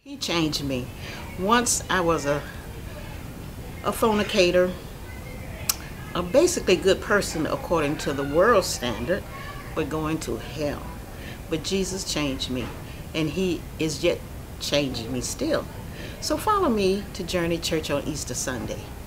He changed me. Once I was a fornicator, a basically good person according to the world standard, but going to hell. But Jesus changed me, and He is yet changing me still. So follow me to Journey Church on Easter Sunday.